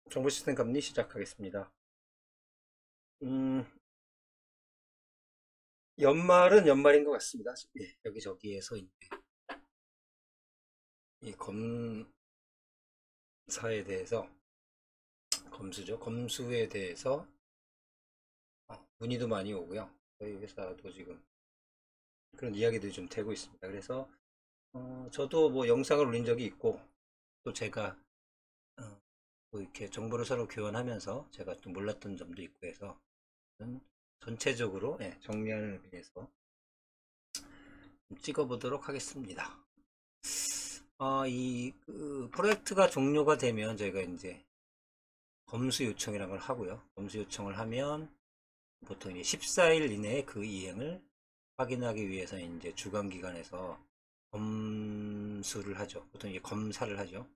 정보 시스템 감리 시작하겠습니다. 음, 연말은 연말인 것 같습니다. 예, 여기저기에서 이제 이 검사에 대해서, 검수죠. 검수에 대해서 문의도 많이 오고요. 저희 회사도 지금 그런 이야기들이 좀 되고 있습니다. 그래서 저도 뭐 영상을 올린 적이 있고, 또 제가 뭐 이렇게 정보를 서로 교환하면서 제가 또 몰랐던 점도 있고 해서 전체적으로 정리하는 의미에서 좀 찍어보도록 하겠습니다. 프로젝트가 종료가 되면 저희가 이제 검수 요청이라는 걸 하고요. 검수 요청을 하면 보통 이제 14일 이내에 그 이행을 확인하기 위해서 이제 주관기관에서 검수를 하죠. 보통 이제 검사를 하죠.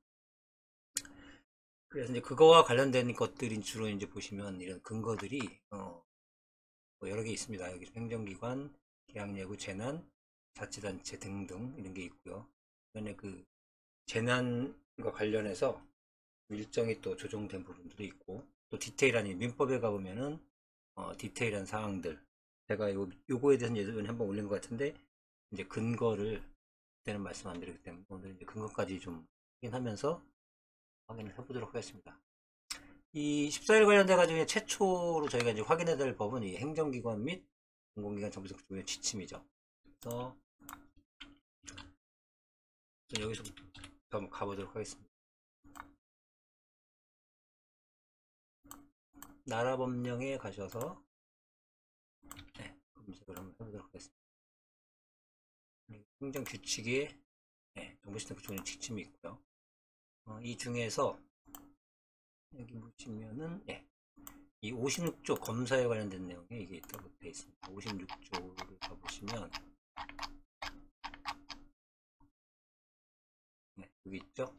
그래서 이제 그거와 관련된 것들이 주로 이제 보시면 이런 근거들이 뭐 여러 개 있습니다. 여기 행정기관, 계약예고, 재난, 자치단체 등등 이런 게 있고요. 그다음에 그 재난과 관련해서 일정이 또 조정된 부분들도 있고, 또 디테일한 민법에 가보면은 디테일한 사항들, 제가 요거에 대해서는 예전에 한번 올린 것 같은데, 이제 근거를 그때는 말씀 안 드렸기 때문에 오늘 이제 근거까지 좀 확인하면서 확인을 해보도록 하겠습니다. 이 14일 관련돼 가지고 최초로 저희가 이제 확인해야 될 법은 이 행정기관 및 공공기관 정부적 조례 지침이죠. 그래서 여기서부터 한번 가보도록 하겠습니다. 나라 법령에 가셔서 검색을 한번 해보도록 하겠습니다. 행정규칙에 정보시스템 구조의 지침이 있고요. 이 중에서 여기 보시면은 이 56조 검사에 관련된 내용이 이게 있다고 되어 있습니다. 56조를 가보시면 여기 있죠.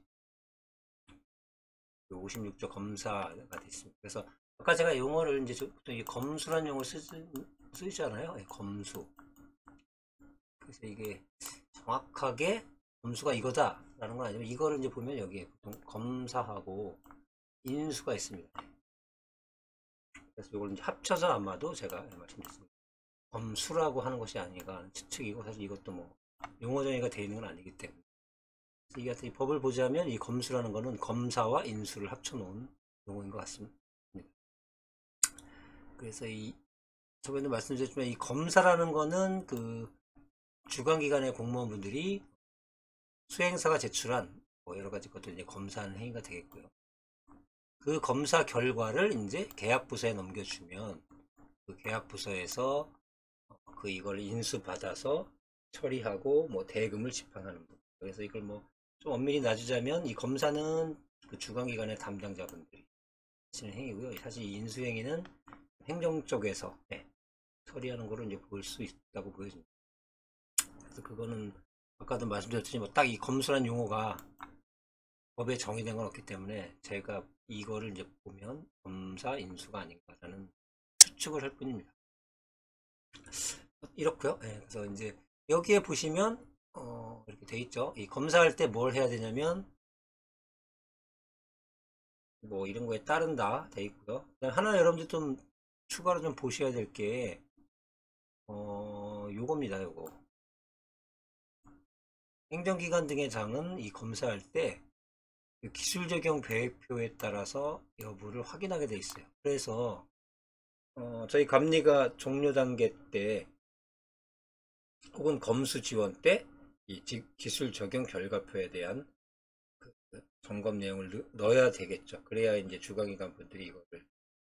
56조 검사가 되어 있습니다. 그래서 아까 제가 용어를 이제 보통 이 검수란 용어를 쓰잖아요. 검수. 그래서 이게 정확하게 검수가 이거다라는 건 아니면 이거를 이제 보면 여기에 보통 검사하고 인수가 있습니다. 그래서 이걸 이제 합쳐서 아마도 제가 말씀드렸습니다. 검수라고 하는 것이 아니라 추측이고 사실 이것도 뭐 용어 정의가 되어 있는 건 아니기 때문에 이 같은 이 법을 보자면 이 검수라는 것은 검사와 인수를 합쳐놓은 용어인 것 같습니다. 그래서 이 저번에도 말씀드렸지만 이 검사라는 거는 그 주관기관의 공무원분들이 수행사가 제출한 뭐 여러 가지 것들 이제 검사하는 행위가 되겠고요. 그 검사 결과를 이제 계약부서에 넘겨주면 그 계약부서에서 그 이걸 인수받아서 처리하고 뭐 대금을 집행하는 분. 그래서 이걸 뭐 좀 엄밀히 나누자면 이 검사는 그 주관기관의 담당자분들이 하시는 행위고요. 사실 이 인수행위는 행정 쪽에서 처리하는 거로 이제 볼 수 있다고 보여집니다. 그래서 그거는 아까도 말씀드렸듯이 뭐 딱 이 검수란 용어가 법에 정의된 건 없기 때문에 제가 이거를 이제 보면 검사 인수가 아닌가라는 추측을 할 뿐입니다. 이렇고요. 그래서 이제 여기에 보시면 이렇게 돼 있죠. 이 검사할 때 뭘 해야 되냐면 뭐 이런 거에 따른다 돼 있고요. 하나 여러분들 좀 추가로 좀 보셔야 될 게 요겁니다. 요거 행정기관 등의 장은 이 검사할 때 기술 적용 계획표에 따라서 여부를 확인하게 돼 있어요. 그래서 저희 감리가 종료 단계 때 혹은 검수 지원 때 이 기술 적용 결과표에 대한 그 점검 내용을 넣어야 되겠죠. 그래야 이제 주관기관 분들이 이거를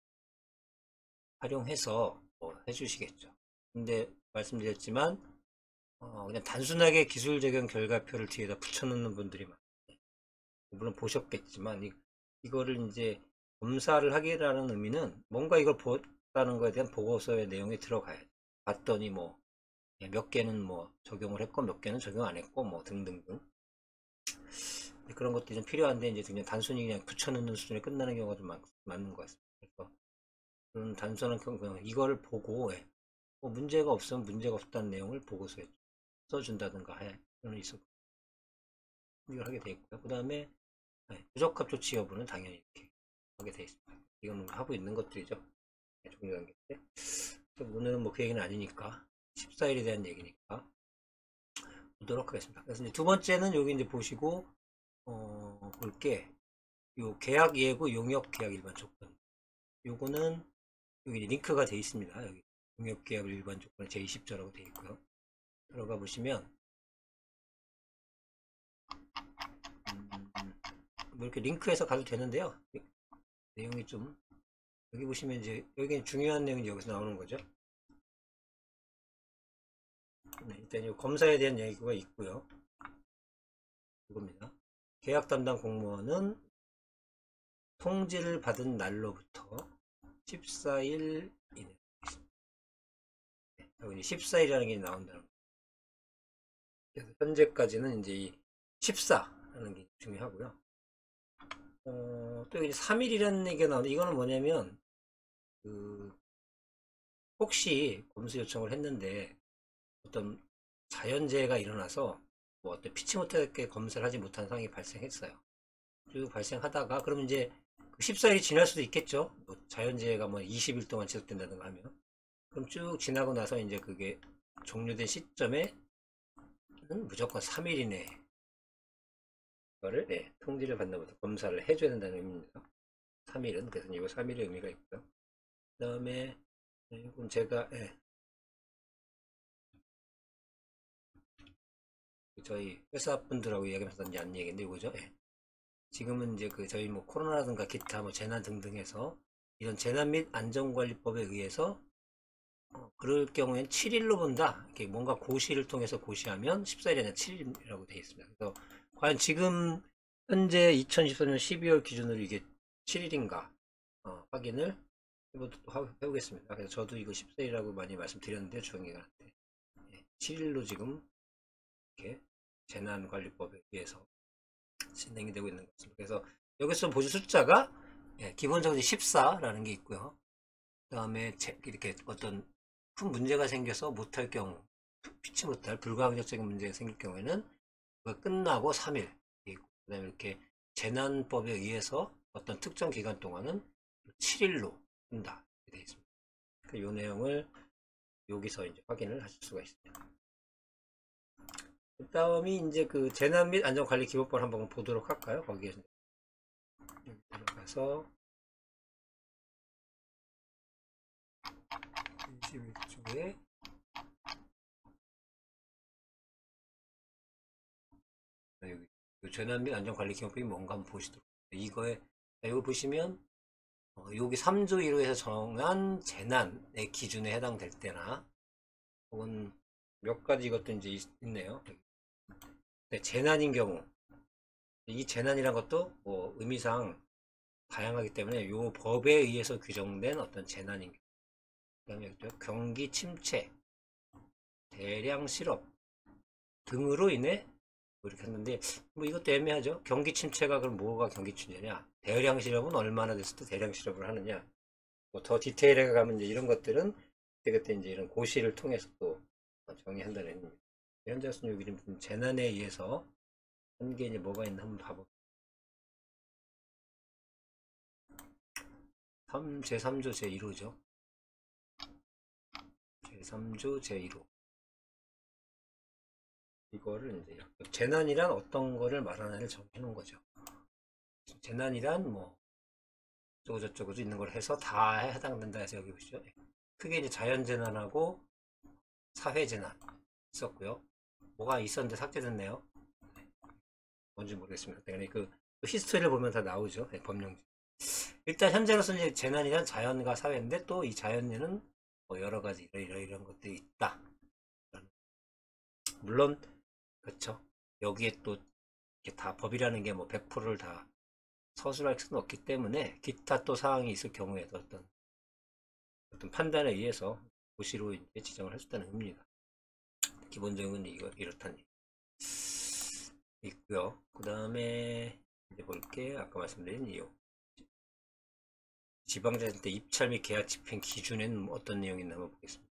활용해서 뭐 해주시겠죠. 근데 말씀드렸지만 그냥 단순하게 기술 적용 결과표를 뒤에다 붙여놓는 분들이 많아요. 물론 보셨겠지만 이거를 이제 검사를 하기라는 의미는 뭔가 이걸 보다는 거에 대한 보고서의 내용이 들어가요. 봤더니 뭐 몇 개는 뭐 적용을 했고 몇 개는 적용 안 했고 뭐 등등등 그런 것들이 좀 필요한데 이제 그냥 단순히 그냥 붙여넣는 수준에 끝나는 경우가 좀 많은 것 같습니다. 그래서 그런 단순한 경우 이거를 보고 뭐 문제가 없으면 문제가 없다는 내용을 보고서에 써준다든가 그런 있었고 이걸 하게 돼 있고요. 그 다음에 부적합 조치 여부는 당연히 이렇게 하게 되어 있습니다. 이건 하고 있는 것들이죠. 종료관계인데 오늘은 뭐 그 얘기는 아니니까 14일에 대한 얘기니까 보도록 하겠습니다. 그래서 이제 두 번째는 여기 이제 보시고 볼게 요 계약 예고 용역 계약 일반 조건 요거는 여기 링크가 되어 있습니다. 여기 용역 계약 일반 조건 제20조라고 되어 있고요. 들어가 보시면 뭐 이렇게 링크해서 가도 되는데요. 내용이 좀 여기 보시면 이제 여기 중요한 내용이 여기서 나오는 거죠. 네, 일단 이 검사에 대한 얘기가 있고요. 이겁니다. 계약 담당 공무원은 통지를 받은 날로부터 14일 이내. 네, 여기 14일이라는 게 나온다는 거예요. 그래서 현재까지는 이제 이 14라는 게 중요하고요. 또 여기 3일이라는 얘기가 나오는데 이거는 뭐냐면 혹시 검수 요청을 했는데 어떤 자연재해가 일어나서 뭐 어떤 피치 못하게 검사를 하지 못한 상황이 발생했어요. 그리고 발생하다가 그러면 이제 14일이 지날 수도 있겠죠. 뭐 자연재해가 뭐 20일 동안 지속된다든가 하면 그럼 쭉 지나고 나서 이제 그게 종료된 시점에는 무조건 3일 이내에 그거를 통지를 받는부터 검사를 해줘야 된다는 의미입니다. 3일은 그래서 이거 3일의 의미가 있고요. 그 다음에 이건 제가 저희 회사 분들하고 이야기하면서 한 얘기인데 이거죠. 지금은 이제 저희 뭐 코로나라든가 기타 뭐 재난 등등해서 이런 재난 및 안전관리법에 의해서 그럴 경우엔 7일로 본다. 이렇게 뭔가 고시를 통해서 고시하면 14일이 아니라 7일이라고 되어 있습니다. 그래서 과연 지금 현재 2024년 12월 기준으로 이게 7일인가 확인을 해보겠습니다. 그래서 저도 이거 14일이라고 많이 말씀드렸는데 주영이한테 7일로 지금 이렇게 재난관리법에 의해서 진행이 되고 있는 것 같습니다. 그래서 여기서 보실 숫자가 기본적으로 14라는 게 있고요. 그 다음에 이렇게 어떤 큰 문제가 생겨서 못할 경우, 피치 못할 불가항력적인 문제가 생길 경우에는 그거 끝나고 3일, 그 다음에 이렇게 재난법에 의해서 어떤 특정 기간 동안은 7일로 한다. 이렇게 되어 있습니다. 이 내용을 여기서 이제 확인을 하실 수가 있습니다. 그 다음이 이제 그 재난 및 안전관리 기본법을 한번 보도록 할까요? 거기에 들어가서 21조에 여기 재난 및 안전관리 기본법이 뭔가 한번 보시도록. 이거 보시면 여기 3조 1호에서 정한 재난의 기준에 해당될 때나 혹은 몇 가지 이것도 이제 있네요. 네, 재난인 경우 이 재난이란 것도 뭐 의미상 다양하기 때문에 이 법에 의해서 규정된 어떤 재난인 경우, 그 다음에 경기 침체, 대량 실업 등으로 인해 뭐 이렇게 했는데 뭐 이것도 애매하죠. 경기 침체가 그럼 뭐가 경기 침체냐? 대량 실업은 얼마나 됐을 때 대량 실업을 하느냐? 뭐 더 디테일하게 가면 이제 이런 것들은 그때 이제 이런 고시를 통해서 또 정의한다는 의미입니다. 현재 같은 여기 좀 재난에 의해서 한 게 이제 뭐가 있나 한번 봐볼게요. 제3조 제1호죠. 제3조 제1호. 이거를 이제 재난이란 어떤 거를 말하는지를 정해 놓은 거죠. 재난이란 뭐 저쩌고저쩌고 있는 걸 해서 다 해당된다 해서 여기 보시죠. 크게 이제 자연재난하고 사회재난 있었고요. 뭐가 있었는데 삭제됐네요. 뭔지 모르겠습니다. 그 히스토리를 보면 다 나오죠. 법령지. 일단 현재로서는 이제 재난이란 자연과 사회인데 또 이 자연에는 뭐 여러 가지 이런 것들이 있다. 물론 그렇죠. 여기에 또 다 법이라는 게 뭐 100%를 다 서술할 수는 없기 때문에 기타 또 사항이 있을 경우에도 어떤 판단에 의해서 고시로 이제 지정을 할 수 있다는 의미입니다. 기본적인 이렇다는 있고요. 그 다음에 이제 볼게 아까 말씀드린 이유. 지방자치 입찰 및 계약 집행 기준에는 어떤 내용이 있나 한번 보겠습니다.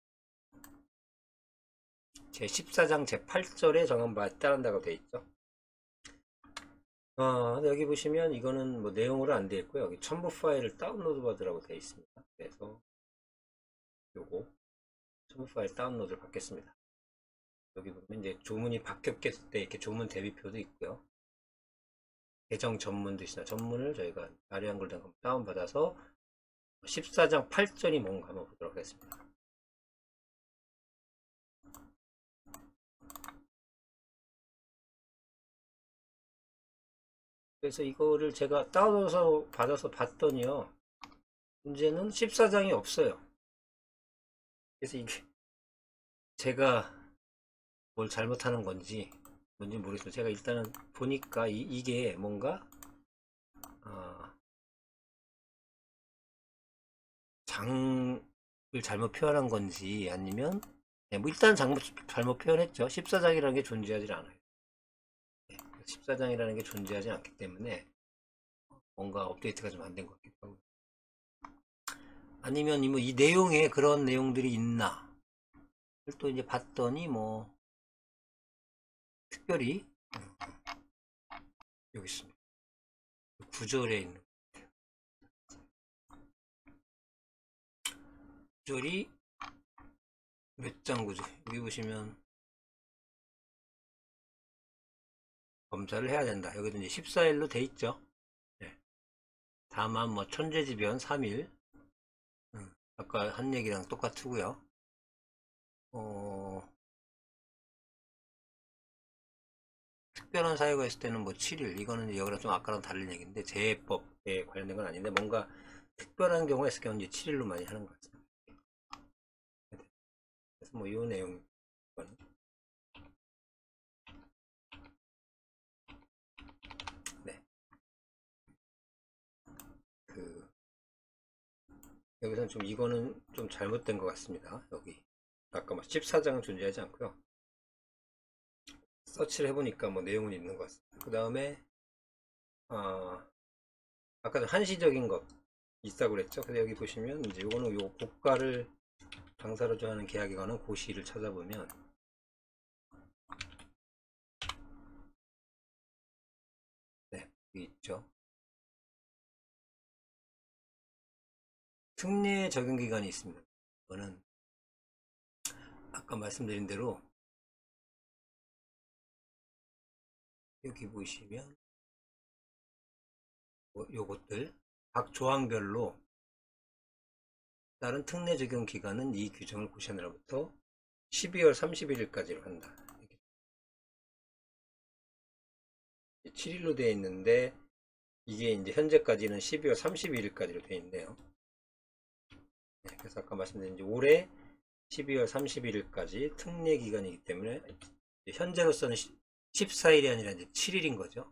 제14장 제8절에 정한 바에 따른다고 되어 있죠. 여기 보시면 이거는 뭐 내용으로 안 되어 있고요. 여기 첨부 파일을 다운로드 받으라고 되어 있습니다. 그래서 요거 첨부 파일 다운로드를 받겠습니다. 여기 보면 이제 조문이 바뀌었을 때 이렇게 조문 대비표도 있고요. 계정 전문도 있습니다. 전문을 저희가 아래 한글 다운받아서 14장 8절이 뭔가 한번 보도록 하겠습니다. 그래서 이거를 제가 다운로드 받아서 봤더니요. 문제는 14장이 없어요. 그래서 이게 제가 뭘 잘못하는 건지 뭔지 모르겠어요. 제가 일단은 보니까 이게 뭔가 장을 잘못 표현한 건지 아니면 뭐 일단 잘못 표현했죠. 14장이라는 게 존재하지 않아요. 14장이라는 게 존재하지 않기 때문에 뭔가 업데이트가 좀 안 된 것 같기도 하고, 아니면 이 내용에 그런 내용들이 있나 또 이제 봤더니 뭐 특별히 여기 있습니다. 구절에 있는 구절이 몇 장 구절, 여기 보시면 검사를 해야 된다. 여기도 이제 14일로 돼 있죠. 네. 다만 뭐 천재지변 3일, 아까 한 얘기랑 똑같고요. 특별한 사유가 있을 때는 뭐 7일, 이거는 이제 여기랑 좀 아까랑 다른 얘기인데 재해법에 관련된 건 아닌데 뭔가 특별한 경우가 있을 경우는 이제 7일로 많이 하는 것 같습니다. 그래서 뭐 이 내용, 네. 여기서는 좀 이거는 좀 잘못된 것 같습니다. 여기 아까 막 14장은 존재하지 않고요. 서치를 해보니까 뭐 내용은 있는 것 같습니다. 그 다음에 아까 좀 한시적인 것 있다고 그랬죠. 근데 여기 보시면 이제 요거는 요 고가를 장사로 정하는 계약에 관한 고시를 찾아보면 네, 여기 있죠. 특례 적용 기간이 있습니다. 이거는 아까 말씀드린 대로 여기 보시면 요것들 각 조항별로 다른 특례 적용 기간은 이 규정을 고시하느라부터 12월 31일까지로 한다. 7일로 되어 있는데 이게 이제 현재까지는 12월 31일까지로 되어 있네요. 네, 그래서 아까 말씀드린 이제 올해 12월 31일까지 특례 기간이기 때문에 현재로서는 14일이 아니라 이제 7일인 거죠.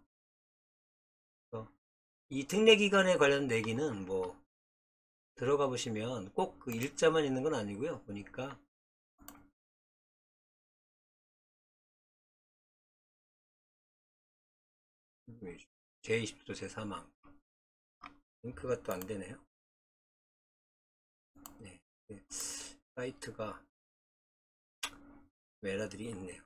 이 특례 기간에 관련 내기는 뭐 들어가 보시면 꼭 그 일자만 있는 건 아니고요. 보니까 제20조 제3항 링크가 또 안 되네요. 네, 사이트가 에러들이 있네요.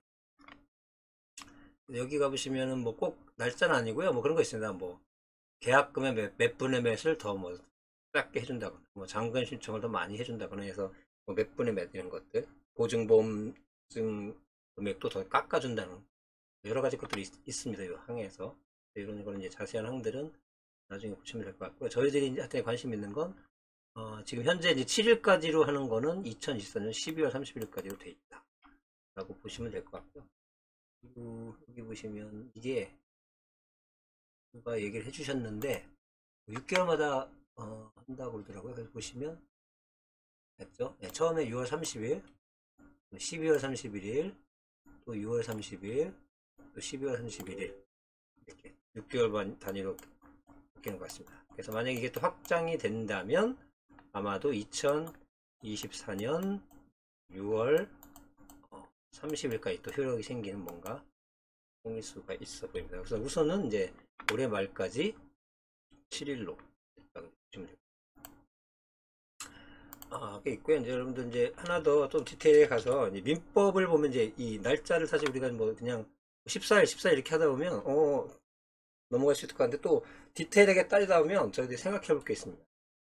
여기 가보시면은 뭐 꼭 날짜는 아니고요. 뭐 그런 거 있습니다. 뭐 계약금의 몇 분의 몇을 더 뭐 작게 해준다거나, 뭐 장관 신청을 더 많이 해준다거나 해서 뭐 몇 분의 몇 이런 것들, 보증보험증 금액도 더 깎아준다는 여러 가지 것들이 있습니다. 이 항에서 이런 거는 이제 자세한 항들은 나중에 보시면 될 것 같고요. 저희들이 이제 관심 있는 건 지금 현재 이제 7일까지로 하는 거는 2024년 12월 31일까지로 돼 있다 라고 보시면 될 것 같고요. 그리고 여기 보시면 이게 누가 얘기를 해주셨는데 6개월마다 한다고 그러더라고요. 그래서 보시면 됐죠? 네, 처음에 6월 30일, 12월 31일, 또 6월 30일, 또 12월 31일 이렇게 6개월 단위로 바뀌는 것 같습니다. 그래서 만약에 이게 또 확장이 된다면 아마도 2024년 6월 30일까지 또 효력이 생기는 뭔가 생길 수가 있어 보입니다. 그래서 우선은 이제 올해 말까지 7일로 보시면 됩니다. 꽤 있고요. 이제 여러분들 이제 하나 더 좀 디테일에 가서 이제 민법을 보면 이제 이 날짜를 사실 우리가 뭐 그냥 14일 이렇게 하다 보면 넘어갈 수 있을 것 같은데 또 디테일하게 따지다 보면 저희들이 생각해 볼 게 있습니다.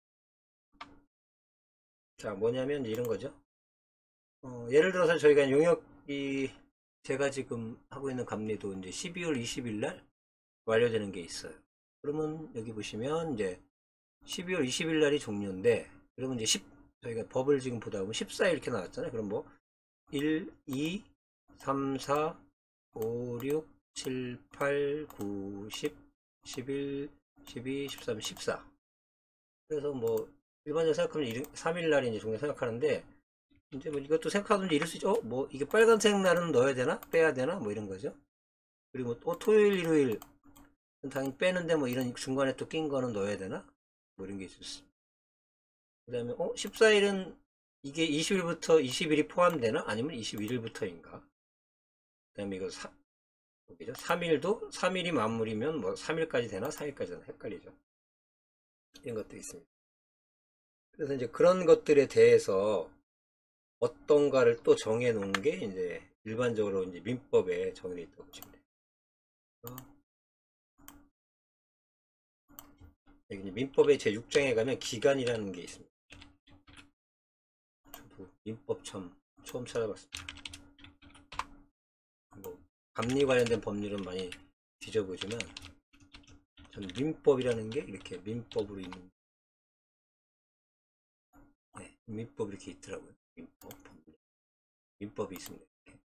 자, 뭐냐면 이런 거죠. 예를 들어서 저희가 용역이 제가 지금 하고 있는 감리도 이제 12월 20일 날 완료되는 게 있어요. 그러면 여기 보시면 이제 12월 20일 날이 종료인데 그러면 이제 10 저희가 법을 지금 보다 보면 14일 이렇게 나왔잖아요. 그럼 뭐 1, 2, 3, 4, 5, 6, 7, 8, 9, 10, 11, 12, 13, 14. 그래서 뭐 일반적으로 생각하면 3일 날이 이제 종료 생각하는데 이제 뭐 이것도 생각하면 이럴 수 있죠. 뭐 이게 빨간색 날은 넣어야 되나 빼야 되나 뭐 이런 거죠. 그리고 또 토요일 일요일 당연히 빼는데 뭐 이런 중간에 또 낀 거는 넣어야 되나 뭐 이런 게 있었어. 그 다음에 14일은 이게 20일부터 20일이 포함되나 아니면 21일부터인가. 그 다음에 이거 3일도 3일이 마무리면 뭐 3일까지 되나 4일까지 되나 헷갈리죠. 이런 것들이 있습니다. 그래서 이제 그런 것들에 대해서 어떤가를 또 정해 놓은 게 이제 일반적으로 이제 민법에 정해져 있다고 보시면 돼요. 여기 민법의 제6장에 가면 기간이라는 게 있습니다. 저도 민법 처음 찾아봤습니다. 뭐 감리 관련된 법률은 많이 뒤져보지만 전 민법이라는 게 이렇게 민법으로 있는 민법이 이렇게 있더라고요. 민법이 있습니다.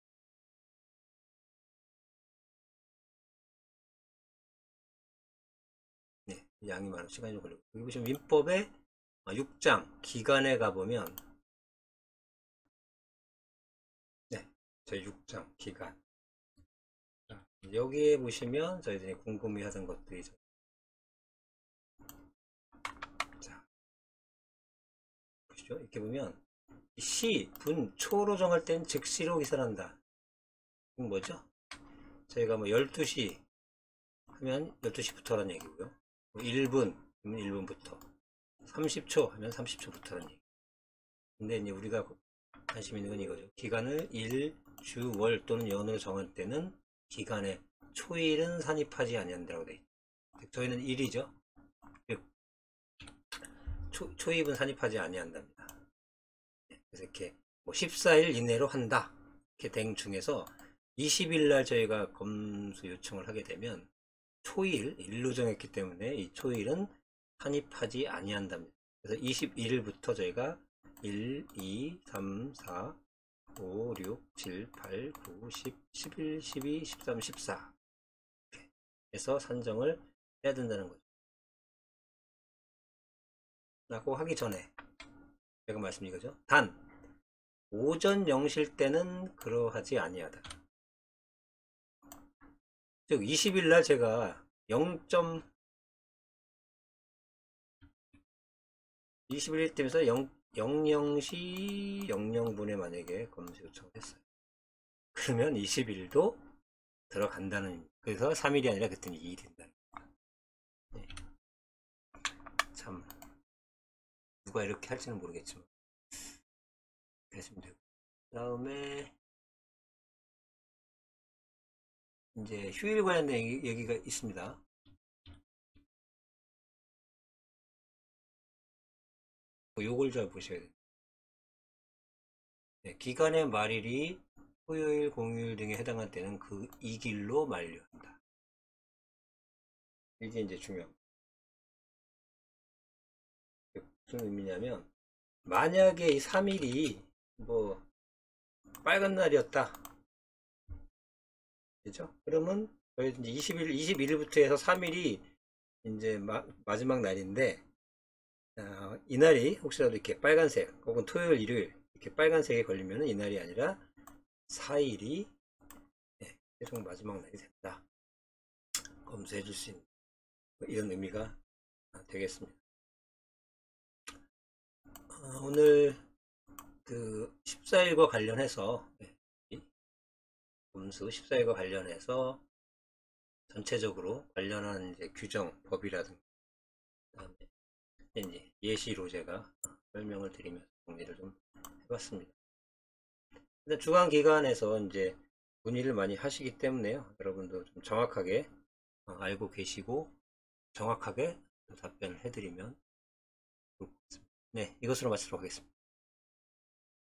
네, 양이 많은 시간이 좀 걸리고 여기 보시면 민법의 6장 기간에 가보면 네, 제 6장 기간 여기에 보시면 저희들이 궁금해하던 것들이 자 보시죠. 이렇게 보면 시, 분, 초로 정할 땐 즉시로 기산한다. 이건 뭐죠? 저희가 뭐 12시 하면 12시부터라는 얘기고요. 1분 하면 1분부터 30초 하면 30초부터라는 얘기. 근데 이제 우리가 관심 있는 건 이거죠. 기간을 일, 주, 월 또는 연으로 정할 때는 기간에 초일은 산입하지 아니한다고 돼 있죠. 저희는 일이죠. 초입은 산입하지 아니한답니다. 그래서 이렇게 뭐 14일 이내로 한다. 이렇게 된 중에서 20일 날 저희가 검수 요청을 하게 되면 초일, 일로 정했기 때문에 이 초일은 산입하지 아니한답니다. 그래서 21일부터 저희가 1, 2, 3, 4, 5, 6, 7, 8, 9, 10, 11, 12, 13, 14 이렇게 해서 산정을 해야 된다는 거죠. 라고 하기 전에 제가 말씀드린 거죠. 단 오전 0실 때는 그러하지 아니하다. 즉 20일 날 제가 21일 때면서 00시 00분에 만약에 검수 요청을 했어요. 그러면 20일도 들어간다는 그래서 3일이 아니라 그때는 2일이 된다. 네. 참 누가 이렇게 할지는 모르겠지만 그랬으면 되고 그 다음에 이제 휴일 관련된 얘기가 있습니다. 요걸 잘 보셔야 돼요. 네, 기간의 말일이 토요일, 공휴일 등에 해당할 때는 그 이 길로 만료한다. 이게 이제 중요합니다. 무슨 의미냐면 만약에 이 3일이 뭐 빨간 날이었다. 그죠? 그러면 저희 이제 21일부터 해서 3일이 이제 마지막 날인데 이날이 혹시라도 이렇게 빨간색 혹은 토요일 일요일 이렇게 빨간색에 걸리면 이날이 아니라 4일이 최종 마지막 날이 된다. 검수해 줄 수 있는 이런 의미가 되겠습니다. 오늘 그 14일과 관련해서 검수 14일과 관련해서 전체적으로 관련한 이제 규정, 법이라든가 그다음에 이제 예시로 제가 설명을 드리면서 정리를 좀 해봤습니다. 근데 주간 기간에서 이제 문의를 많이 하시기 때문에요. 여러분도 좀 정확하게 알고 계시고 정확하게 답변을 해드리면 좋겠습니다. 네, 이것으로 마치도록 하겠습니다.